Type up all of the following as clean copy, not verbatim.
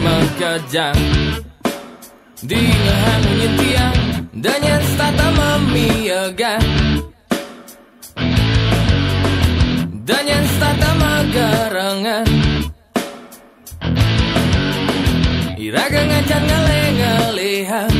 mekejang di ngahan nyetiang danyan stata memiagang danyan stata magarangan iraga ngacan ngaleng-ngalehan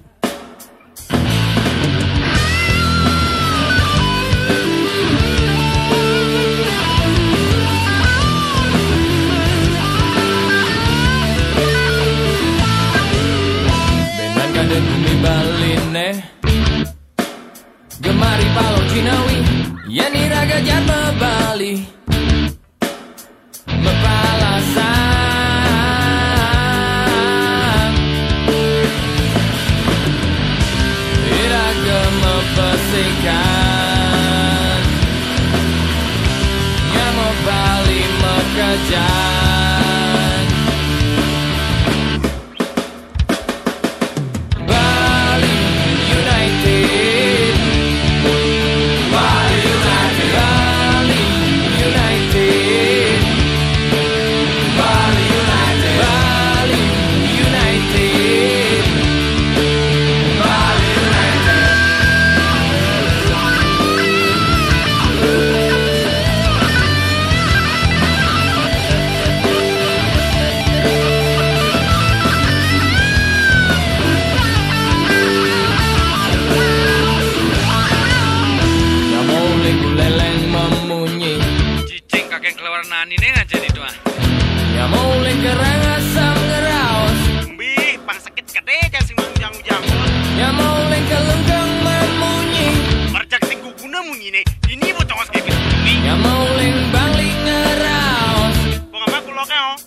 dan bumi baline gemari palo cinawi yani raga jatma bali mepalasan iraga mepesikan nyamo bali mekejang nani neng aja di tuan. Ya mau lengkerang asam ngeraos. Bih, pang sakit kade kasih mangjang-ujang. Ya mau lengkelengkang memunyi. Marjak sing guguna munyi ne. Ini botong os kepit bumi. Ya mau leng balik ngeraos. Pengapa kuloknya oh?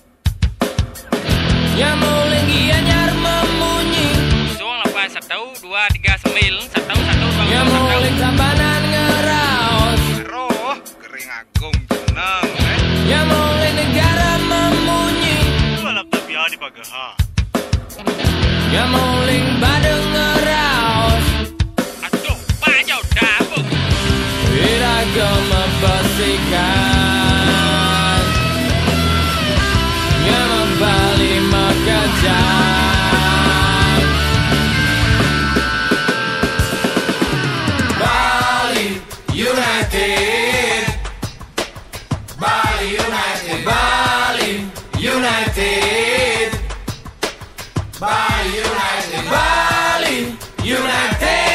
Ya mau leng iya nyar memunyi. Suang lepas 1, 2, 3 semil. 1, 1, 2, 3. Ya mau leng sambanan ngeraos. Roh, kering agung jeneng. Ya mau leng negara memunyi. Balap tapi di pagaha. Ya mau leng badeng ngeraos. Aduh, pajau dapuk. Iraga mepesikan. Ya membali mekejang. Bali United. Bali United. Bali United. Bali United. Bali United.